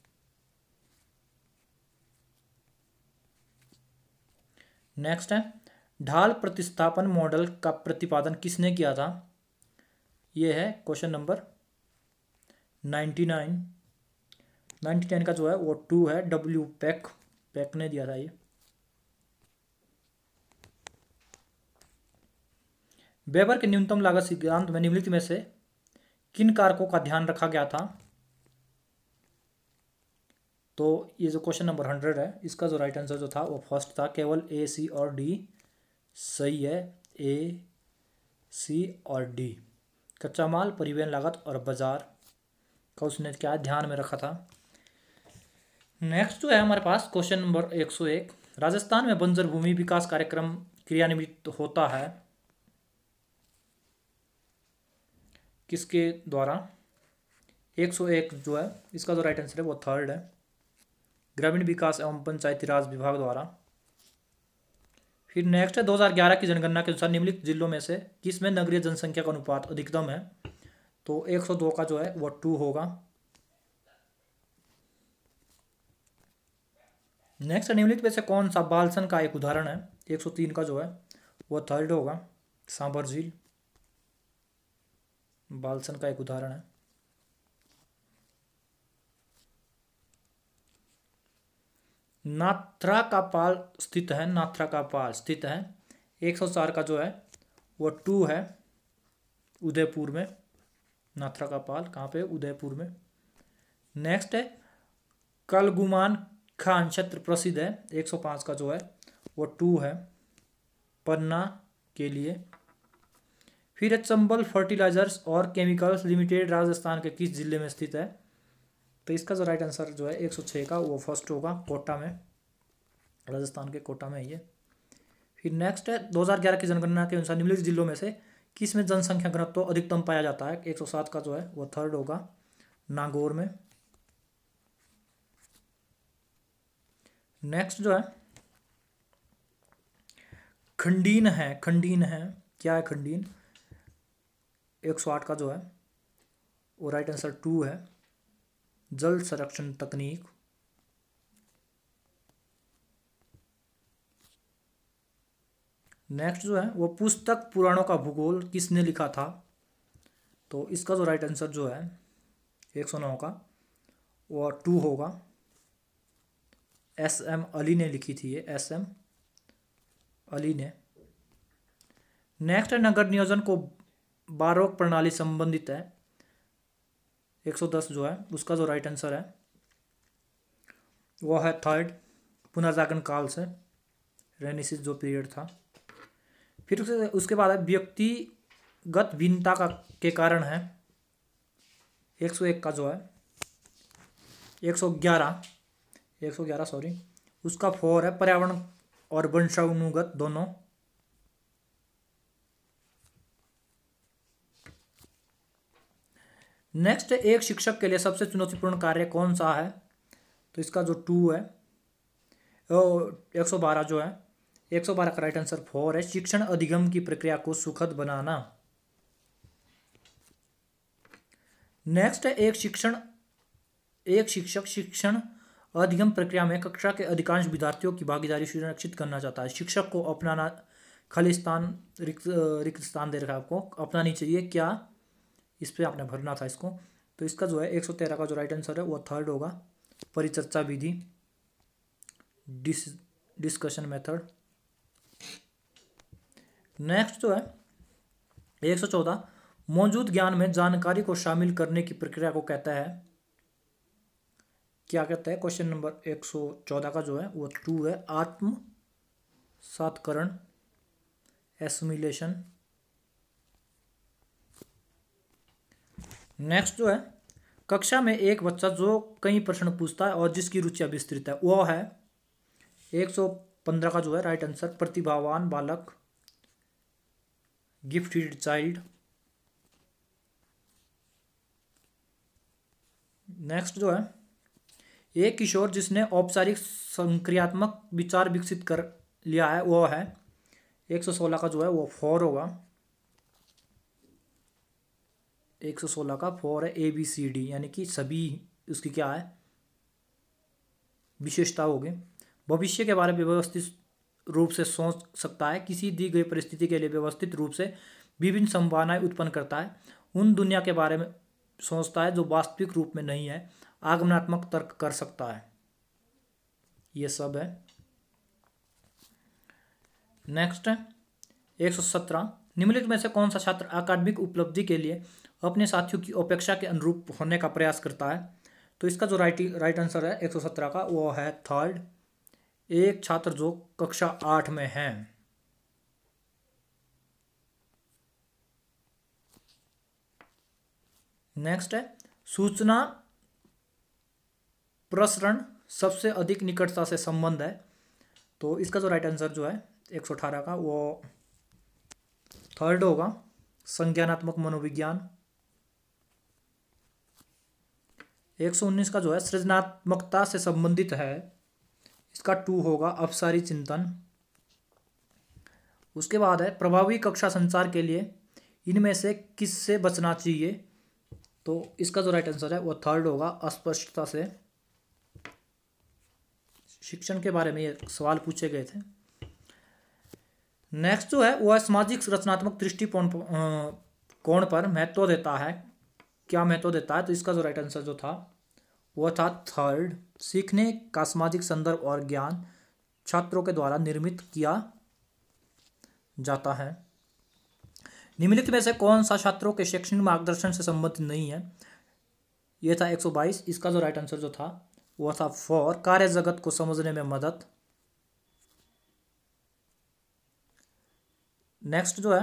नेक्स्ट है ढाल प्रतिस्थापन मॉडल का प्रतिपादन किसने किया था। ये है question number ninety nine. Ninety nine का जो है वो टू है, डब्ल्यू पैक पैक ने दिया था ये। वेबर के न्यूनतम लागत सिद्धांत में निम्नलिखित में से किन कारकों का ध्यान रखा गया था। तो ये जो क्वेश्चन नंबर हंड्रेड है इसका जो राइट आंसर जो था वो फर्स्ट था, केवल ए, सी और डी सही है। ए, सी और डी। कच्चा माल, परिवहन लागत और बाजार का उसने क्या ध्यान में रखा था। नेक्स्ट जो है हमारे पास क्वेश्चन नंबर एक सौ एक, राजस्थान में बंजर भूमि विकास कार्यक्रम क्रियान्वित होता है किसके द्वारा। एक सौ एक जो है इसका जो राइट आंसर है वो थर्ड है, ग्रामीण विकास एवं पंचायती राज विभाग द्वारा। फिर नेक्स्ट है दो हज़ार ग्यारह की जनगणना के अनुसार निम्नलिखित जिलों में से किसमें नगरीय जनसंख्या का अनुपात अधिकतम है। तो एक सौ दो का जो है वो टू होगा। नेक्स्ट निम्नलिखित में से कौन सा बालसन का एक उदाहरण है। एक सौ तीन का जो है वो थर्ड होगा, सांभर झील बालसन का एक उदाहरण है। नाथ्रा का पाल स्थित है, नाथ्रा का पाल स्थित है। एक सौ चार का जो है वो टू है, उदयपुर में। नाथ्रा का पाल कहाँ पे, उदयपुर में। नेक्स्ट है कलगुमान खान क्षेत्र प्रसिद्ध है। एक सौ पाँच का जो है वो टू है, पन्ना के लिए। फिर है चंबल फर्टिलाइजर्स और केमिकल्स लिमिटेड राजस्थान के किस जिले में स्थित है। तो इसका जो राइट आंसर जो है एक सौ छः का वो फर्स्ट होगा, कोटा में, राजस्थान के कोटा में ये। फिर नेक्स्ट है दो हज़ार ग्यारह की जनगणना के अनुसार निम्नलिखित जिलों में से किस में जनसंख्या घनत्व तो अधिकतम पाया जाता है। एक सौ सात का जो है वो थर्ड होगा, नागौर में। नेक्स्ट जो है खंडीन है, खंडीन है क्या है खंडीन। एक सौ आठ का जो है वो राइट आंसर टू है, जल संरक्षण तकनीक। नेक्स्ट जो है वो पुस्तक पुराणों का भूगोल किसने लिखा था। तो इसका जो राइट आंसर जो है एक सौ नौ का वो टू होगा, एस एम अली ने लिखी थी ये, एस एम अली ने। नेक्स्ट है नगर नियोजन को बारोक प्रणाली संबंधित है। एक सौ दस जो है उसका जो राइट आंसर है वो है थर्ड, पुनर्जागरण काल से, रेनेसांस जो पीरियड था। फिर उसके उसके बाद है व्यक्तिगत भिन्नता का के कारण है। एक सौ एक का जो है एक सौ ग्यारह एक सौ ग्यारह सॉरी उसका फोर है, पर्यावरण और वंशानुगत दोनों। नेक्स्ट एक शिक्षक के लिए सबसे चुनौतीपूर्ण कार्य कौन सा है। तो इसका जो टू है एक सौ बारह जो है एक सौ बारह का राइट आंसर फोर है, शिक्षण अधिगम की प्रक्रिया को सुखद बनाना। नेक्स्ट है एक शिक्षण एक शिक्षक शिक्षण अधिगम प्रक्रिया में कक्षा के अधिकांश विद्यार्थियों की भागीदारी सुनिश्चित करना चाहता है। शिक्षक को अपनाना खाली स्थान रिक्त रिक्त स्थान दे रखा है, आपको अपनानी चाहिए क्या, इस पर आपने भरना था इसको। तो इसका जो है एक सौ तेरह का जो राइट आंसर है वो थर्ड होगा, परिचर्चा विधि, डिस डिस्कशन मेथड। नेक्स्ट जो है एक सौ चौदह मौजूद ज्ञान में जानकारी को शामिल करने की प्रक्रिया को कहता है, क्या कहता है। क्वेश्चन नंबर एक सौ चौदह का जो है वो टू है, आत्मसात्करण, एसिमिलेशन। नेक्स्ट जो है कक्षा में एक बच्चा जो कई प्रश्न पूछता है और जिसकी रुचियां विस्तृत है वो है। एक सौ पंद्रह का जो है राइट आंसर प्रतिभावान बालक, गिफ्टेड चाइल्ड। नेक्स्ट जो है एक किशोर जिसने औपचारिक संक्रियात्मक विचार विकसित कर लिया है वो है। एक सौ सोलह का जो है वो फोर होगा, एक सौ सोलह का फोर है, ए बी सी डी यानी कि सभी उसकी क्या है विशेषता होगी। भविष्य के बारे में व्यवस्थित रूप से सोच सकता है, किसी दी गई परिस्थिति के लिए व्यवस्थित रूप से विभिन्न संभावनाएं उत्पन्न करता है, उन दुनिया के बारे में सोचता है जो वास्तविक रूप में नहीं है, आगमनात्मक तर्क कर सकता है, ये सब है। नेक्स्ट है एक सौ सत्रह निम्नलिखित में से कौन सा छात्र अकादमिक उपलब्धि के लिए अपने साथियों की अपेक्षा के अनुरूप होने का प्रयास करता है। तो इसका जो राइट राइट आंसर है एक सौ सत्रह का वो है थर्ड, एक छात्र जो कक्षा आठ में है। नेक्स्ट है सूचना प्रसरण सबसे अधिक निकटता से संबंध है। तो इसका जो राइट आंसर जो है एक सौ अठारह का वो थर्ड होगा, संज्ञानात्मक मनोविज्ञान। एक सौ उन्नीस का जो है सृजनात्मकता से संबंधित है, इसका टू होगा, अपसारी चिंतन। उसके बाद है प्रभावी कक्षा संचार के लिए इनमें से किससे बचना चाहिए। तो इसका जो राइट आंसर है वो थर्ड होगा, अस्पष्टता से। शिक्षण के बारे में ये सवाल पूछे गए थे। नेक्स्ट जो है वह सामाजिक रचनात्मक दृष्टिकोण कोण पर महत्व देता है। क्या महत्व देता है? तो इसका जो राइट आंसर जो था वह था थर्ड, सीखने का सामाजिक संदर्भ और ज्ञान छात्रों के द्वारा निर्मित किया जाता है। निम्नलिखित में से कौन सा छात्रों के शैक्षणिक मार्गदर्शन से संबंधित नहीं है? यह था एक सौ बाईस। इसका जो राइट आंसर जो था वह था फोर, कार्य जगत को समझने में मदद। नेक्स्ट जो है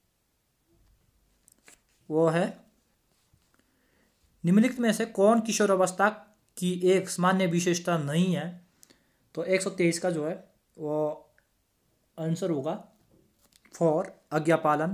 वो है निम्नलिखित में से कौन किशोरावस्था की एक सामान्य विशेषता नहीं है? तो एक सौ तेईस का जो है वो आंसर होगा फोर, आज्ञापालन।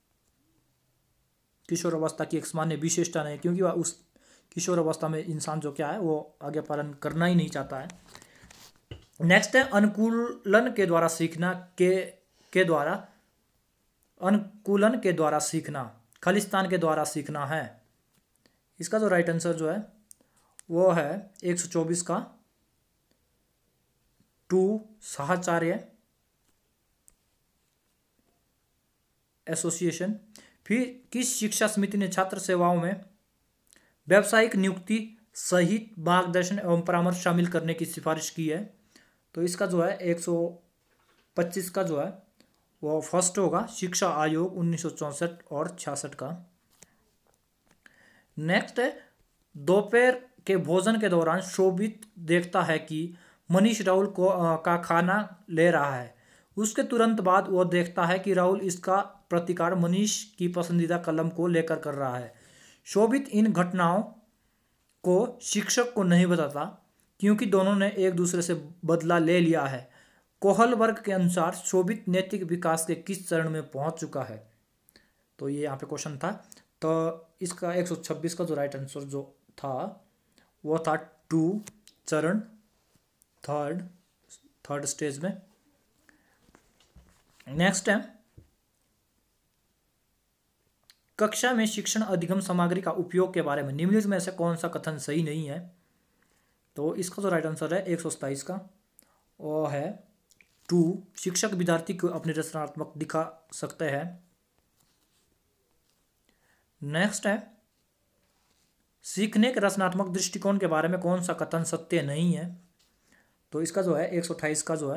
किशोरावस्था की एक सामान्य विशेषता नहीं, क्योंकि वह उस किशोर अवस्था में इंसान जो क्या है वो आज्ञा पालन करना ही नहीं चाहता है। नेक्स्ट है अनुकूलन के द्वारा सीखना के के द्वारा अनुकूलन के द्वारा सीखना खालिस्तान के द्वारा सीखना है। इसका जो राइट आंसर जो है वो है एक सौ चौबीस का टू, साहचर्य एसोसिएशन। फिर किस शिक्षा समिति ने छात्र सेवाओं में व्यावसायिक नियुक्ति सहित मार्गदर्शन एवं परामर्श शामिल करने की सिफारिश की है? तो इसका जो है एक सौ पच्चीस का जो है वो फर्स्ट होगा, शिक्षा आयोग उन्नीस सौ चौंसठ और छियासठ का। नेक्स्ट है दोपहर के भोजन के दौरान शोभित देखता है कि मनीष राहुल को आ, का खाना ले रहा है। उसके तुरंत बाद वो देखता है कि राहुल इसका प्रतिकार मनीष की पसंदीदा कलम को लेकर कर रहा है। शोभित इन घटनाओं को शिक्षक को नहीं बताता क्योंकि दोनों ने एक दूसरे से बदला ले लिया है। कोहल वर्ग के अनुसार शोभित नैतिक विकास के किस चरण में पहुंच चुका है? तो ये यहाँ पे क्वेश्चन था। तो इसका एक सौ छब्बीस का जो राइट आंसर जो था वो था टू, चरण, थर्ड थर्ड स्टेज में। नेक्स्ट है कक्षा में शिक्षण अधिगम सामग्री का उपयोग के बारे में निम्नलिखित में से कौन सा कथन सही नहीं है? तो इसका जो राइट आंसर है एक सौ सताईस का वो है टू, शिक्षक विद्यार्थी को अपनी रचनात्मक दिखा सकते हैं। नेक्स्ट है सीखने के रचनात्मक दृष्टिकोण के बारे में कौन सा कथन सत्य नहीं है? तो इसका जो है एक सौ अट्ठाईस का जो है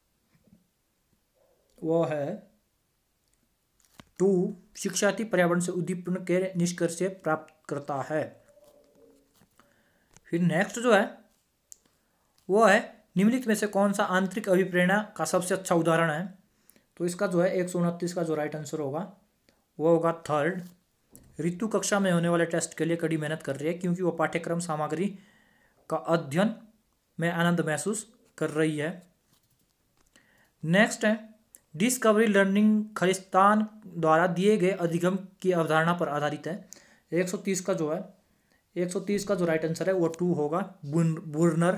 वो है टू, शिक्षार्थी पर्यावरण से उद्दीपन के निष्कर्ष से प्राप्त करता है। फिर नेक्स्ट जो है वो है निम्नलिखित में से कौन सा आंतरिक अभिप्रेरणा का सबसे अच्छा उदाहरण है? तो इसका जो है एक सौ उनतीस का जो राइट आंसर होगा वो होगा थर्ड। ऋतु कक्षा में होने वाले टेस्ट के लिए कड़ी मेहनत कर रही है क्योंकि वो पाठ्यक्रम सामग्री का अध्ययन में आनंद महसूस कर रही है। नेक्स्ट है डिस्कवरी लर्निंग खालिस्तान द्वारा दिए गए अधिगम की अवधारणा पर आधारित है। एक सौ तीस का जो है एक सौ तीस का जो राइट आंसर है वो टू होगा, बुर्नर।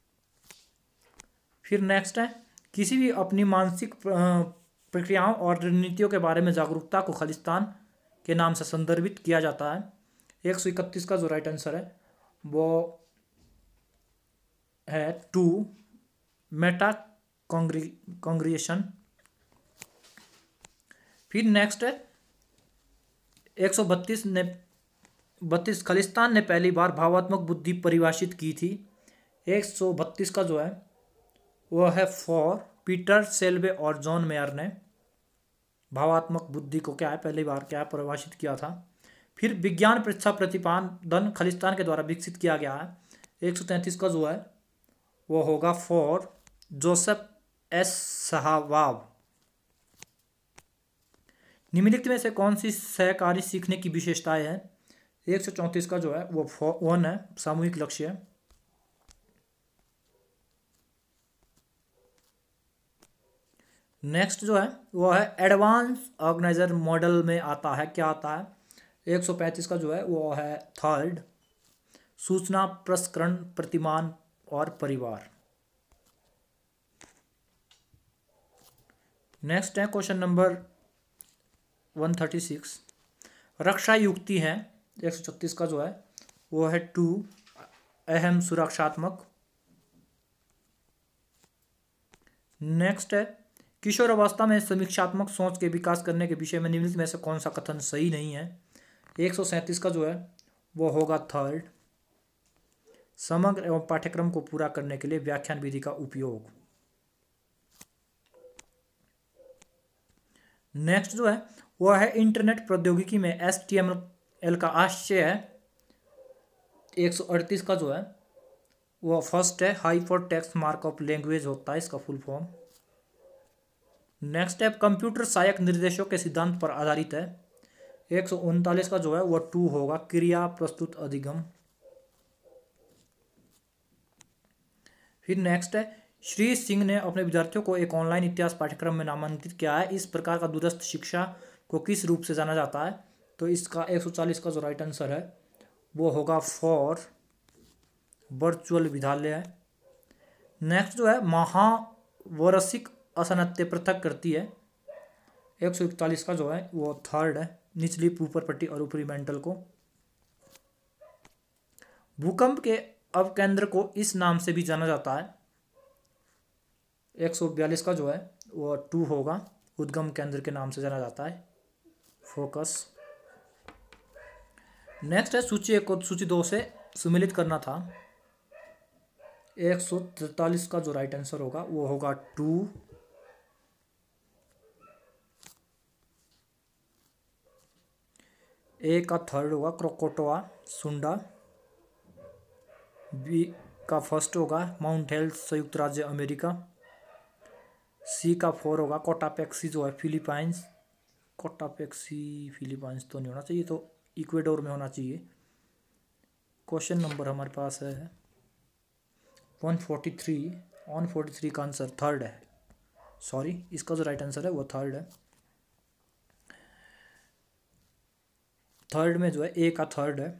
फिर नेक्स्ट है किसी भी अपनी मानसिक प्रक्रियाओं और रणनीतियों के बारे में जागरूकता को खालिस्तान के नाम से संदर्भित किया जाता है। एक सौ इकतीस का जो राइट आंसर है वो है टू, मेटा कॉन्ग्रिएशन। फिर नेक्स्ट है एक सौ बत्तीस ने बत्तीस खालिस्तान ने पहली बार भावात्मक बुद्धि परिभाषित की थी। एक सौ बत्तीस का जो है वो है फोर, पीटर सेल्वे और जॉन मेयर ने भावात्मक बुद्धि को क्या है पहली बार क्या परिभाषित किया था। फिर विज्ञान परीक्षा प्रतिपादन खालिस्तान के द्वारा विकसित किया गया है। एक सौ तैंतीस का जो है वो होगा फॉर जोसेफ एस सहवाग। निम्नलिखित में से कौन सी सहकारी सीखने की विशेषताएं हैं? एक सौ चौंतीस का जो है वो वन है, सामूहिक लक्ष्य है। नेक्स्ट जो है वो है एडवांस ऑर्गेनाइजर मॉडल में आता है, क्या आता है? एक सौ पैंतीस का जो है वो है थर्ड, सूचना प्रसंस्करण प्रतिमान और परिवार। नेक्स्ट है question number one thirty six, रक्षा युक्ति है। एक सौ छत्तीस का जो है वो है टू, अहम सुरक्षात्मक। नेक्स्ट है किशोर अवस्था में समीक्षात्मक सोच के विकास करने के विषय में निम्नलिखित में से कौन सा कथन सही नहीं है? एक सौ सैंतीस का जो है वो होगा थर्ड, समग्र एवं पाठ्यक्रम को पूरा करने के लिए व्याख्यान विधि का उपयोग। नेक्स्ट जो है वो है इंटरनेट प्रौद्योगिकी में एच टी एम एल का आशय है। एक सौ अड़तीस का जो है वो फर्स्ट है, हाइपर टेक्स्ट मार्कअप लैंग्वेज होता है इसका फुल फॉर्म। नेक्स्ट है कंप्यूटर सहायक निर्देशों के सिद्धांत पर आधारित है। एक सौ उनतालीस का जो है वो टू होगा, क्रिया प्रस्तुत अधिगम। फिर नेक्स्ट है श्री सिंह ने अपने विद्यार्थियों को एक ऑनलाइन इतिहास पाठ्यक्रम में नामांकित किया है। इस प्रकार का दूरस्थ शिक्षा को किस रूप से जाना जाता है? तो इसका एक सौ चालीस का जो राइट आंसर है वो होगा फॉर वर्चुअल विद्यालय है। नेक्स्ट जो है महावार्षिक असंगतता पृथक करती है। एक सौ इकतालीस का जो है वो थर्ड है, निचली ऊपर पट्टी और ऊपरी मेंटल को। भूकंप के अपकेंद्र को इस नाम से भी जाना जाता है। एक सौ बयालीस का जो है वो टू होगा, उद्गम केंद्र के नाम से जाना जाता है, फोकस। नेक्स्ट है सूची एक को सूची दो से सम्मिलित करना था। एक सौ तैतालीस का जो राइट आंसर होगा वो होगा टू, ए का थर्ड होगा क्रोकोटोआ सुंडा, बी का फर्स्ट होगा माउंट हेल्थ संयुक्त राज्य अमेरिका, सी का फोर होगा कोटापेक्सी जो है फिलीपाइंस। कोटापेक्सी फिलीपाइंस तो नहीं होना चाहिए, तो इक्वेडोर में होना चाहिए। क्वेश्चन नंबर हमारे पास है one forty three, one forty three का आंसर थर्ड है, सॉरी इसका जो राइट आंसर है वो थर्ड है। थर्ड में जो है ए का थर्ड है,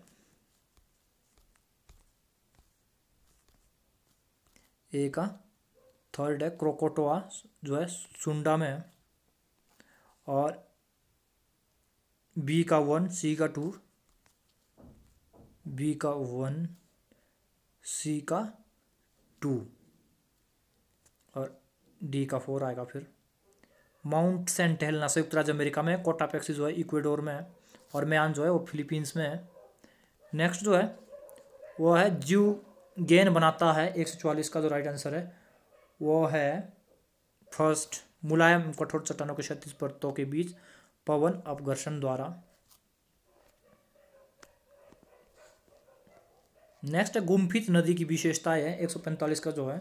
ए का थर्ड है क्रोकोटोआ जो है सुंडा में है, और बी का वन, सी का टू, बी का वन, सी का टू और डी का फोर आएगा। फिर माउंट सेंट हेलेना संयुक्त राज्य अमेरिका में, कोटापेक्सी जो है इक्वेडोर में है, और म्यान जो है वो फिलीपींस में है। नेक्स्ट जो है वो है जीव गेन बनाता है। एक सौ चौवालीस का जो राइट आंसर है वो है फर्स्ट, मुलायम कठोर चट्टानों के क्षैतिज परतों के बीच पवन अपघर्षण द्वारा। नेक्स्ट है गुम्फित नदी की विशेषताएं है। एक सौ पैंतालीस का जो है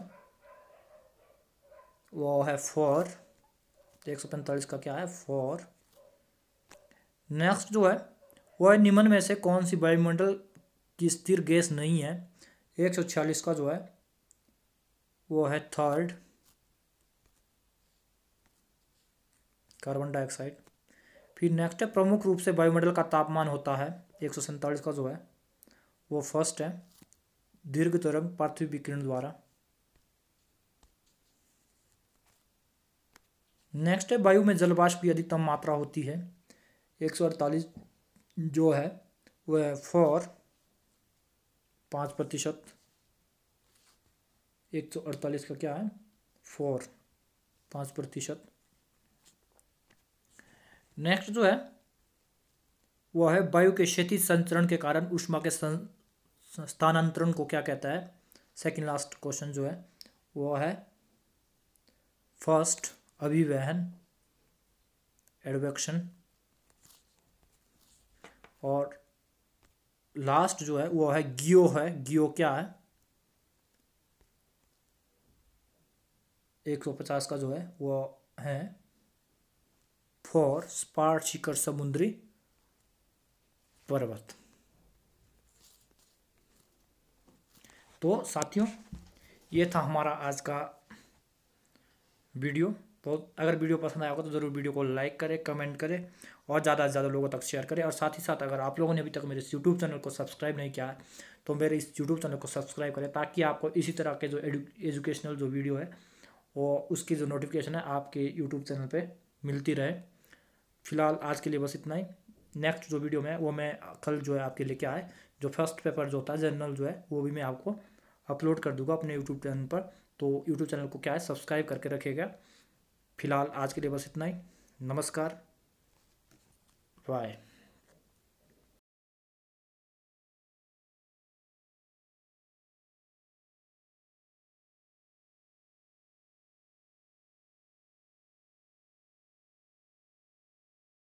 वो है फॉर, एक सौ पैंतालीस का क्या है फॉर। नेक्स्ट जो है वो है निम्न में से कौन सी वायुमंडल की स्थिर गैस नहीं है? एक सौ छियालीस का जो है वो है थर्ड, कार्बन डाइऑक्साइड। फिर नेक्स्ट है प्रमुख रूप से वायुमंडल का तापमान होता है। एक सौ सैंतालीस का जो है वो फर्स्ट है, दीर्घ तरंग पार्थिव विकिरण द्वारा। नेक्स्ट है वायु में जलवाष्प की अधिकतम मात्रा होती है। एक सौ अड़तालीस जो है वो है फॉर पाँच प्रतिशत। एक सौ अड़तालीस का क्या है फोर, पाँच प्रतिशत। नेक्स्ट जो है वो है वायु के क्षैतिज संचरण के कारण ऊष्मा के स्थानांतरण को क्या कहता है? सेकंड लास्ट क्वेश्चन जो है वो है फर्स्ट, अभिवहन एडवेक्शन, और लास्ट जो है वो है गियो है। गियो क्या है? एक सौ पचास का जो है वो है फॉर स्पार्ट शिखर समुद्री पर्वत। तो साथियों ये था हमारा आज का वीडियो। तो अगर वीडियो पसंद आया होगा तो ज़रूर वीडियो को लाइक करें, कमेंट करें और ज़्यादा से ज़्यादा लोगों तक शेयर करें। और साथ ही साथ अगर आप लोगों ने अभी तक मेरे इस यूट्यूब चैनल को सब्सक्राइब नहीं किया है तो मेरे इस यूट्यूब चैनल को सब्सक्राइब करें, ताकि आपको इसी तरह के जो एजुकेशनल जो वीडियो है वो उसकी जो नोटिफिकेशन है आपके यूट्यूब चैनल पर मिलती रहे। फिलहाल आज के लिए बस इतना ही। नेक्स्ट जो वीडियो में वो मैं कल जो है आपके लेके आए, जो फर्स्ट पेपर जो होता है जनरल जो है वो भी मैं आपको अपलोड कर दूंगा अपने यूट्यूब चैनल पर। तो यूट्यूब चैनल को क्या है सब्सक्राइब करके रखिएगा। फिलहाल आज के लिए बस इतना ही। नमस्कार, बाय।